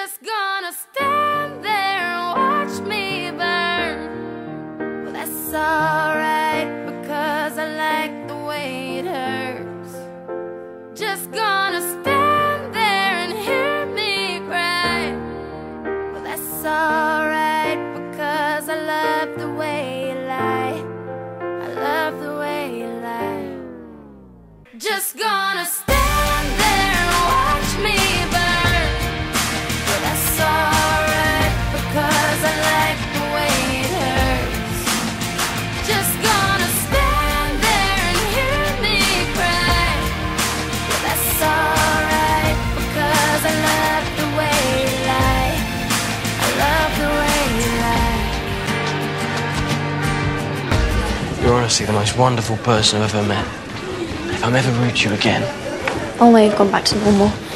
Just gonna stand there and watch me burn. Well, that's alright, because I like the way it hurts. Just gonna stand there and hear me cry. Well, that's alright, because I love the way you lie. I love the way you lie. Just gonna stand there and watch me burn. Well, that's alright, because I like the way it hurts. Just gonna stand there and hear me cry. Well, that's alright, because I love the way you lie. I love the way you lie. You're honestly the most wonderful person I've ever met. If I'm ever rude to you again... Only you've gone back to normal.